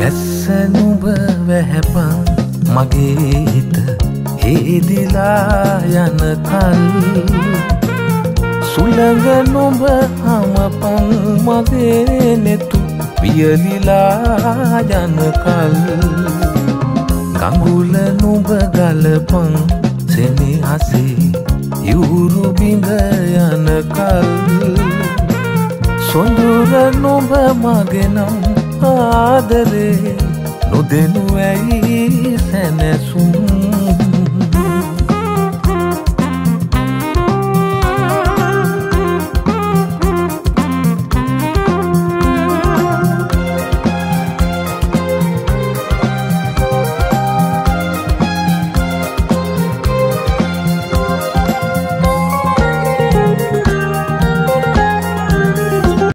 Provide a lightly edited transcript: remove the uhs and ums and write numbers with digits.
ඇස්ස නුඹ වැහැපන් මගේ හිත හේදිලා යන කල් සුළඟ නුඹ හමපන් මගේ නෙතු වියලිලා යන කල් කඟුල නුඹ ගලපන් සෙනෙහසේ යුරු බිඳ යන කල් සොඳුර නුඹ මගේ නම් ආදරේ නොදෙනු ඇයි සැනසුම්